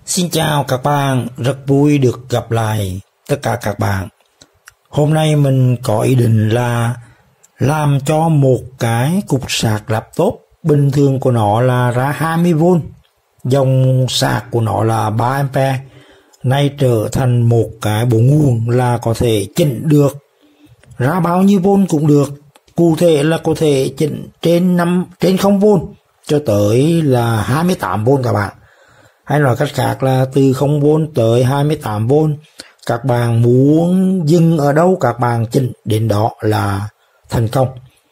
Xin chào các bạn, rất vui được gặp lại tất cả các bạn. Hôm nay mình có ý định là làm cho một cái cục sạc laptop bình thường của nó là ra 20V, dòng sạc của nó là 3A, nay trở thành một cái bộ nguồn là có thể chỉnh được ra bao nhiêu vôn cũng được. Cụ thể là có thể chỉnh trên 0V cho tới là 28V các bạn. Hay nói cách khác là từ 0V tới 28V. Các bạn muốn dừng ở đâu các bạn chỉnh đến đó là thành công.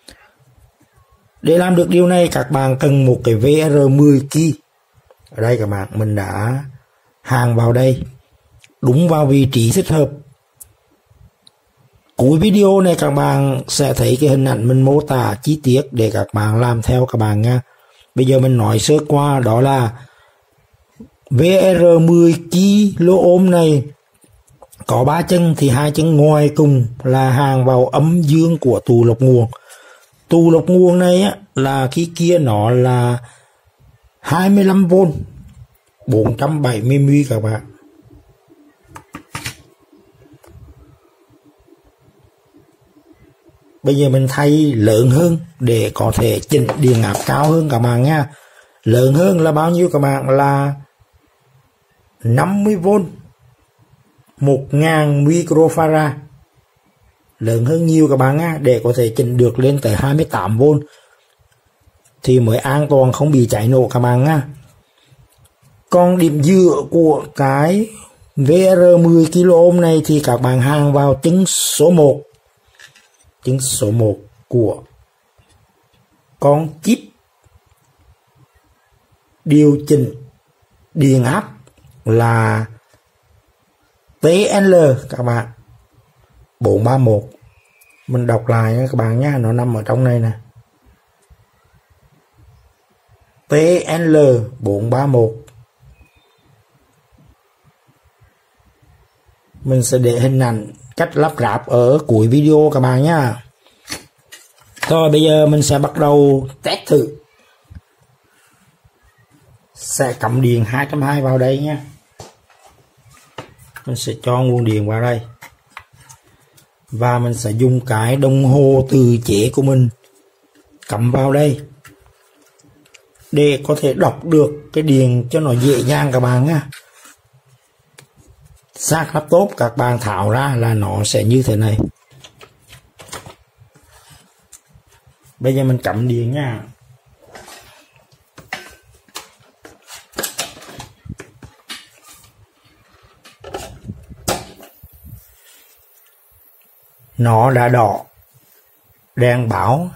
Để làm được điều này các bạn cần một cái VR10 key. Ở đây các bạn mình đã hàng vào đây, đúng vào vị trí thích hợp. Cuối video này các bạn sẽ thấy cái hình ảnh mình mô tả chi tiết để các bạn làm theo các bạn nha. Bây giờ mình nói sơ qua, đó là VR10 kilo này có 3 chân, thì 2 chân ngoài cùng là hàng vào âm dương của tù lọc nguồn. Tù lọc nguồn này á, là cái kia nó là 25V 470mW các bạn. Bây giờ mình thay lớn hơn để có thể chỉnh điện áp cao hơn các bạn nha. Lớn hơn là bao nhiêu các bạn? Là 50V 1000 microfarad. Lớn hơn nhiều các bạn nha, để có thể chỉnh được lên tới 28V thì mới an toàn, không bị cháy nổ các bạn nha. Còn điểm dựa của cái VR10 kilo này thì các bạn hàng vào chân số 1. Chân số 1 của con chip điều chỉnh điện áp là TL các bạn 431. Mình đọc lại nha các bạn nhé, nó nằm ở trong này nè. TL 431. Mình sẽ để hình ảnh cách lắp ráp ở cuối video các bạn nhé. Rồi bây giờ mình sẽ bắt đầu test thử. Sẽ cắm điện 220 vào đây nhé. Mình sẽ cho nguồn điện vào đây. Và mình sẽ dùng cái đồng hồ tự chế của mình cắm vào đây để có thể đọc được cái điện cho nó dễ dàng các bạn nhé. Sạc laptop các bạn tháo ra là nó sẽ như thế này. Bây giờ mình cắm điện nha. Nó đã đỏ đèn báo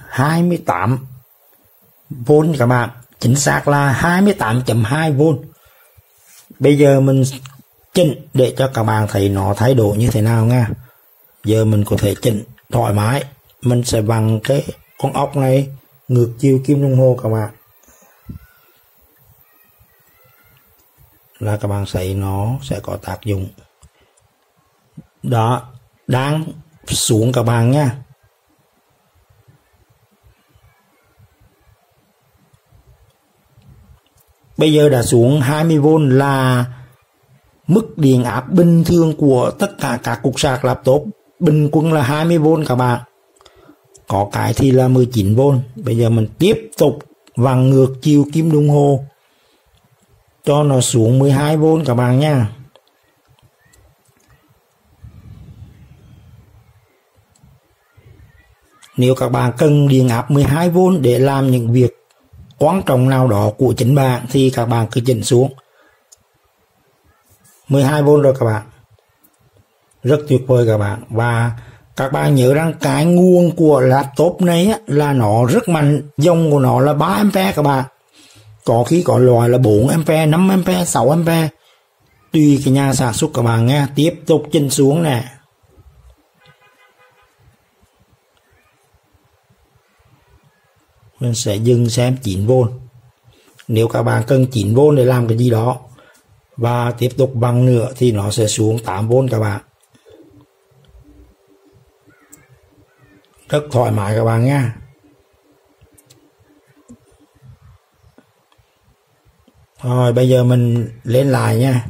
28V các bạn, chính xác là 28.2V. Bây giờ mình chỉnh để cho các bạn thấy nó thay đổi như thế nào nha. Giờ mình có thể chỉnh thoải mái. Mình sẽ vặn cái con ốc này ngược chiều kim đồng hồ các bạn, là các bạn thấy nó sẽ có tác dụng. Đó, đang xuống các bạn nha. Bây giờ đã xuống 20V là mức điện áp bình thường của tất cả các cục sạc laptop. Bình quân là 20V các bạn. Có cái thì là 19V. Bây giờ mình tiếp tục vặn ngược chiều kim đồng hồ cho nó xuống 12V các bạn nha. Nếu các bạn cần điện áp 12V để làm những việc quan trọng nào đó của chính bạn thì các bạn cứ chỉnh xuống 12V rồi các bạn. Rất tuyệt vời các bạn. Và các bạn nhớ rằng cái nguồn của laptop này á, là nó rất mạnh. Dòng của nó là 3A các bạn. Có khi có loại là 4A, 5A, 6A, tùy cái nhà sản xuất các bạn nha. Tiếp tục chỉnh xuống nè. Mình sẽ dừng xem 9V. Nếu các bạn cần 9V để làm cái gì đó và tiếp tục bằng nữa thì nó sẽ xuống 8V các bạn. Rất thoải mái các bạn nha. Rồi bây giờ mình lên lại nha.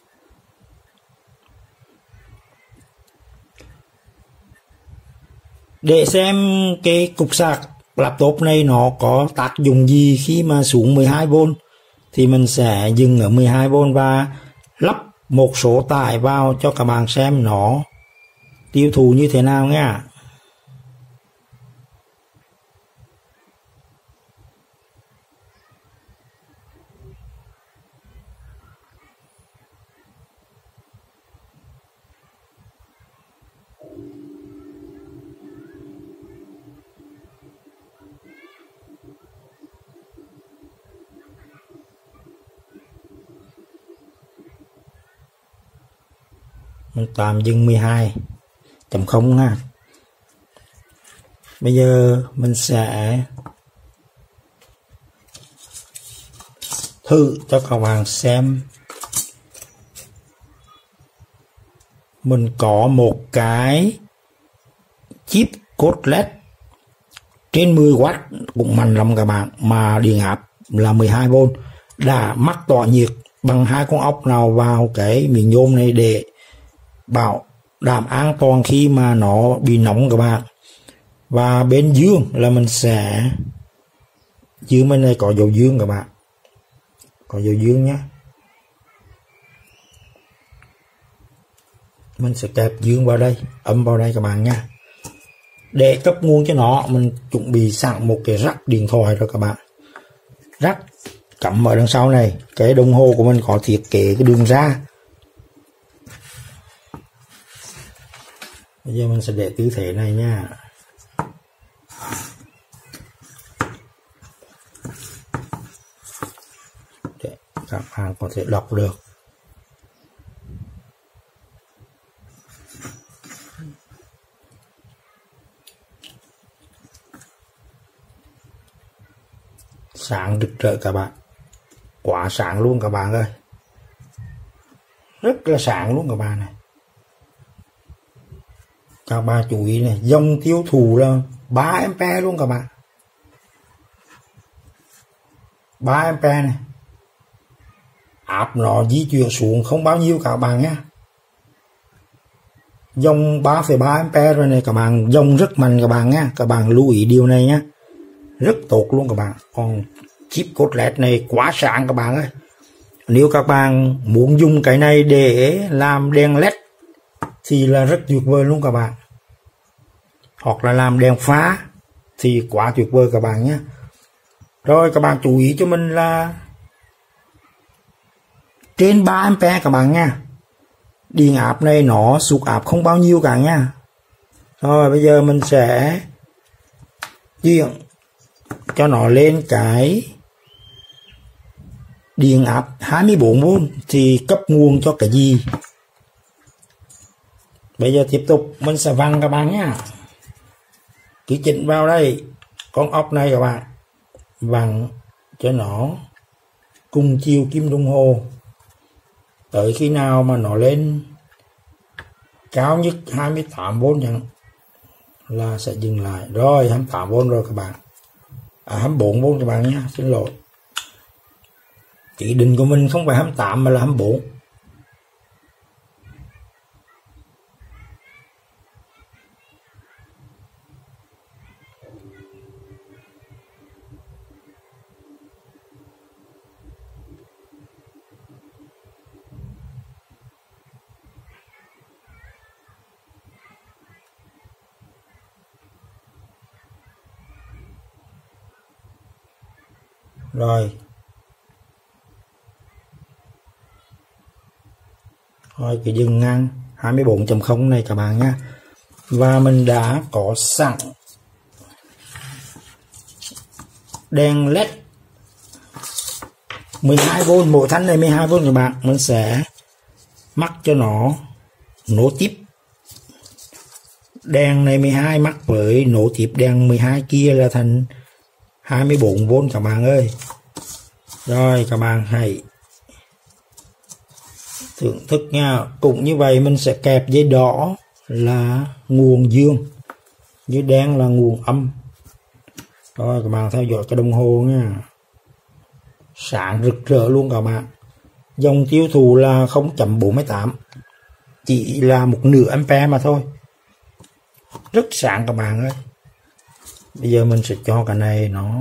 Để xem cái cục sạc laptop này nó có tác dụng gì khi mà xuống 12V thì mình sẽ dừng ở 12V và lắp một số tải vào cho các bạn xem nó tiêu thụ như thế nào nha. Mình tạm dừng 12.0 ha. Bây giờ mình sẽ thử cho các bạn xem. Mình có một cái chip code LED trên 10W cũng mạnh lắm các bạn, mà điện áp là 12V, đã mắc tỏa nhiệt bằng hai con ốc nào vào cái miếng nhôm này để bảo đảm an toàn khi mà nó bị nóng các bạn. Và bên dương là mình sẽ dương, bên này có dầu dương các bạn, có dầu dương nhé. Mình sẽ kẹp dương vào đây, âm vào đây các bạn nha. Để cấp nguồn cho nó, mình chuẩn bị sẵn một cái rắc điện thoại rồi các bạn. Rắc cắm ở đằng sau này. Cái đồng hồ của mình có thiết kế cái đường ra. Bây giờ mình sẽ để tư thế này nha. Để các bạn có thể đọc được. Sáng rực rỡ các bạn, quá sáng luôn các bạn ơi, rất là sáng luôn các bạn này. Các bạn chú ý này, dòng tiêu thụ là 3A luôn các bạn, 3A này. Áp nó di chuyển xuống không bao nhiêu các bạn nhé, dòng 3,3A rồi này các bạn, dòng rất mạnh các bạn nhé. Các bạn lưu ý điều này nhé, rất tốt luôn các bạn. Còn chip code LED này quá sáng các bạn ơi. Nếu các bạn muốn dùng cái này để làm đèn LED thì là rất tuyệt vời luôn các bạn, hoặc là làm đèn pha thì quá tuyệt vời các bạn nhé. Rồi các bạn chú ý cho mình là trên 3A các bạn nha. Điện áp này nó sụt áp không bao nhiêu cả nha. Rồi bây giờ mình sẽ chuyển cho nó lên cái điện áp 24V thì cấp nguồn cho cái gì. Bây giờ tiếp tục mình sẽ vặn các bạn nhé. Cứ chỉnh vào đây con ốc này các bạn, vặn cho nó cùng chiều kim đồng hồ, tới khi nào mà nó lên cao nhất 28V chẳng là sẽ dừng lại. Rồi 28V rồi các bạn, 24V các bạn nhé, xin lỗi. Chỉ định của mình không phải 28 mà là 24. Rồi cái dừng ngang 24.0 này các bạn nhé. Và mình đã có sẵn đèn LED 12V, mỗi thanh này 12V các bạn. Mình sẽ mắc cho nó nối tiếp đèn này 12 mắc với nối tiếp đèn 12 kia là thành 24V các bạn ơi. Rồi các bạn hãy thưởng thức nha. Cũng như vậy mình sẽ kẹp dây đỏ là nguồn dương, dây đen là nguồn âm. Rồi các bạn theo dõi cái đồng hồ nha. sáng rực rỡ luôn các bạn. Dòng tiêu thụ là 0.48, chỉ là một nửa ampere mà thôi, rất sáng các bạn ơi. Bây giờ mình sẽ cho cái này nó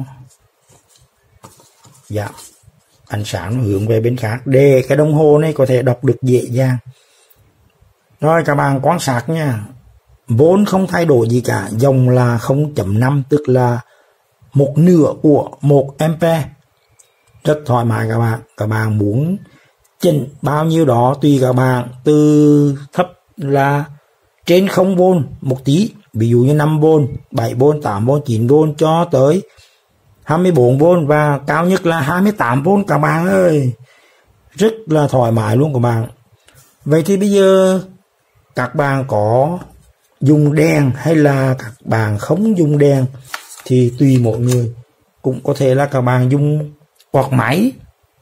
giảm ánh sáng, nó hướng về bên khác để cái đồng hồ này có thể đọc được dễ dàng. Rồi các bạn quan sát nha, vốn không thay đổi gì cả, dòng là 0.5 tức là một nửa của 1 ampere, rất thoải mái các bạn. Các bạn muốn chỉnh bao nhiêu đó tùy các bạn, từ thấp là trên 0V một tí, ví dụ như 5V, 7V, 8V, 9V cho tới 24V và cao nhất là 28V các bạn ơi, rất là thoải mái luôn các bạn. Vậy thì bây giờ các bạn có dùng đèn hay là các bạn không dùng đèn thì tùy mỗi người. Cũng có thể là các bạn dùng quạt máy,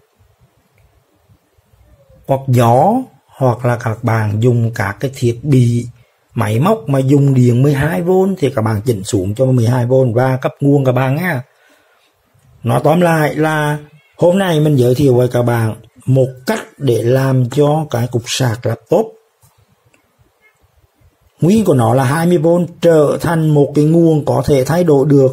quạt gió, hoặc là các bạn dùng các cái thiết bị máy móc mà dùng điện 12V thì các bạn chỉnh xuống cho 12V và cấp nguồn các bạn nhé. Nói tóm lại là hôm nay mình giới thiệu với các bạn một cách để làm cho cái cục sạc laptop nguyên của nó là 20V trở thành một cái nguồn có thể thay đổi được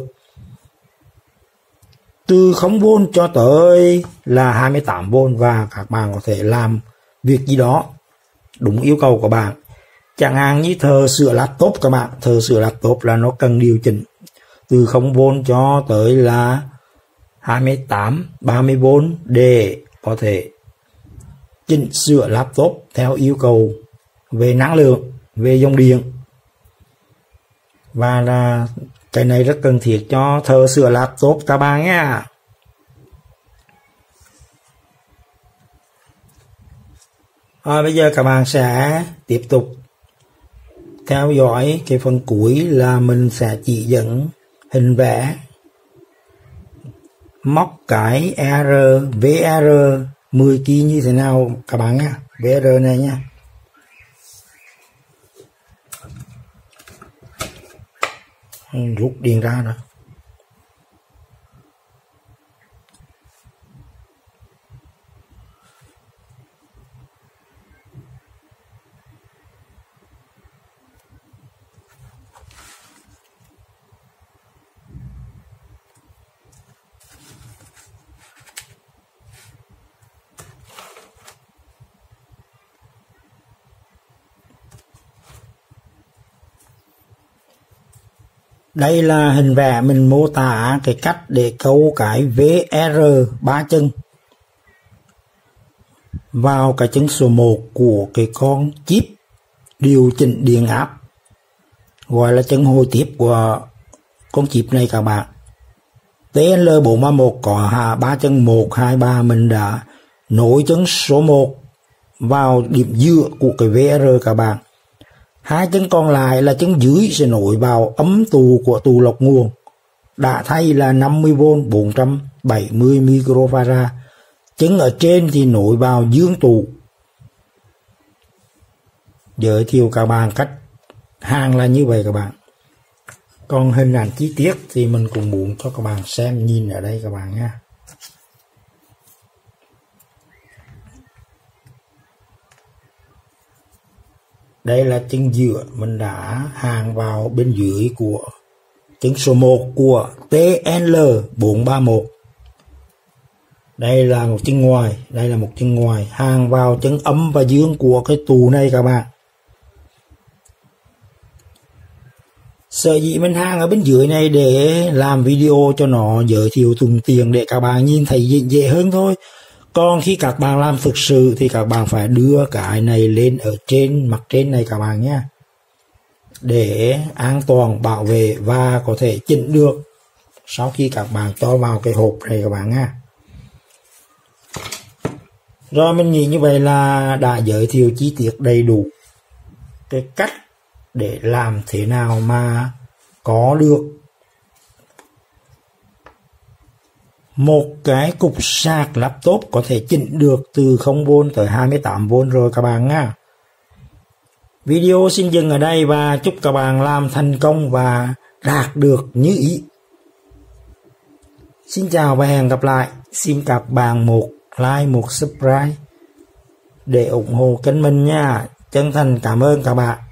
từ 0V cho tới là 28V, và các bạn có thể làm việc gì đó đúng yêu cầu của bạn. Chẳng hạn như thợ sửa laptop các bạn, thợ sửa laptop là nó cần điều chỉnh từ 0V cho tới là 28, 30V để có thể chỉnh sửa laptop theo yêu cầu về năng lượng, về dòng điện. Và là cái này rất cần thiết cho thợ sửa laptop các bạn nhé. Bây giờ các bạn sẽ tiếp tục theo dõi cái phần cuối là mình sẽ chỉ dẫn hình vẽ móc cái VR 10 kg như thế nào các bạn nhé. VR này nhé. Rút điện ra rồi. Đây là hình vẽ mình mô tả cái cách để câu cái VR 3 chân vào cái chân số 1 của cái con chip điều chỉnh điện áp, gọi là chân hồi tiếp của con chip này các bạn. TL431 có 3 chân 1, 2, 3, mình đã nối chân số 1 vào điểm giữa của cái VR các bạn. Hai chân còn lại là chân dưới sẽ nối vào ấm tù của tù lọc nguồn, đã thay là 50V 470 microfarad. Chân ở trên thì nối vào dương tù. Giới thiệu các bạn cách hàng là như vậy các bạn. Còn hình ảnh chi tiết thì mình cũng muốn cho các bạn xem, nhìn ở đây các bạn nha. Đây là chân giữa mình đã hàng vào bên dưới của chân số 1 của TL431. Đây là một chân ngoài, đây là một chân ngoài, hàng vào chân âm và dương của cái tù này các bạn. Sở dĩ mình hàng ở bên dưới này để làm video cho nó giới thiệu thuận tiện để các bạn nhìn thấy dễ hơn thôi. Còn khi các bạn làm thực sự thì các bạn phải đưa cái này lên ở trên mặt trên này các bạn nhé, để an toàn bảo vệ và có thể chỉnh được sau khi các bạn cho vào cái hộp này các bạn nha. Rồi mình nghĩ như vậy là đã giới thiệu chi tiết đầy đủ cái cách để làm thế nào mà có được một cái cục sạc laptop có thể chỉnh được từ 0V tới 28V rồi các bạn nha. Video xin dừng ở đây và chúc các bạn làm thành công và đạt được như ý. Xin chào và hẹn gặp lại. Xin các bạn một like, một subscribe để ủng hộ kênh mình nha. Chân thành cảm ơn các bạn.